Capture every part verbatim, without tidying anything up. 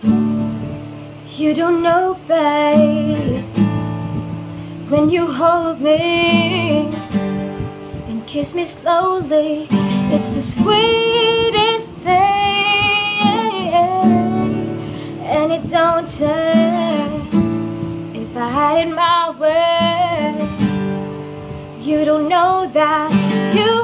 You don't know, babe, when you hold me and kiss me slowly, it's the sweetest thing, and it don't change if I had it my way. You don't know that you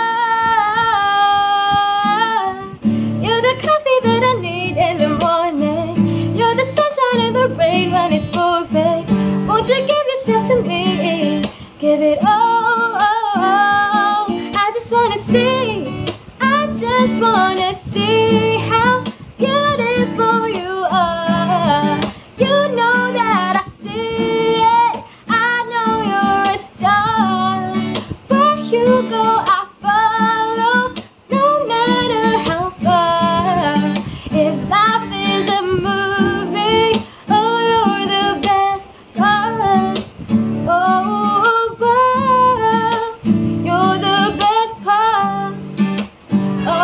are. You're the coffee that I need in the morning. You're the sunshine in the rain when it's pouring. Won't you give yourself to me? Give it all. I just wanna see, I just wanna see how beautiful you are. You know that I see it. I know you're a star. Where you go, I follow, no matter how far. If life is a movie, oh, you're the best part. Oh, oh, you're the best part. Oh,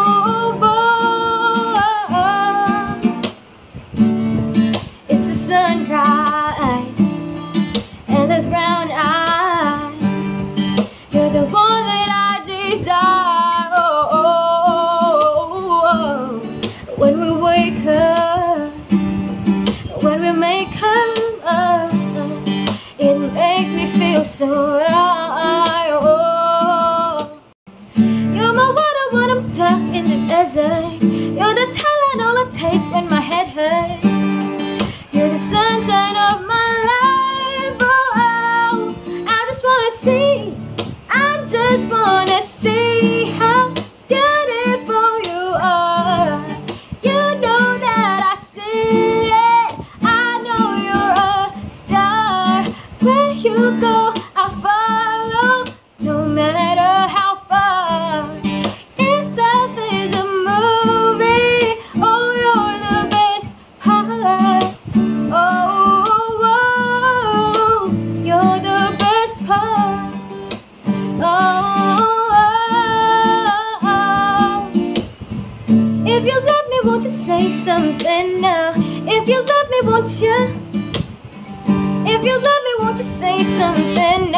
oh, it's the sunrise and those brown eyes. You're the one that I desire. Oh, oh, oh. When we wake up, when we make up, it makes me feel so right. Oh, you're my water when I'm stuck in the desert. You're the Tylenol I take when my head hurts. You're the sunshine of my life. Oh, oh. I just wanna see, I just wanna see how beautiful you are. You know that I see it. I know you're a star. Where you go, I follow, no matter how far. If life is a movie, oh, you're the best part. Oh, oh, you're the best part. Oh, oh, oh. If you love me, won't you say something now? If you love me, won't you? If you love me, won't you say something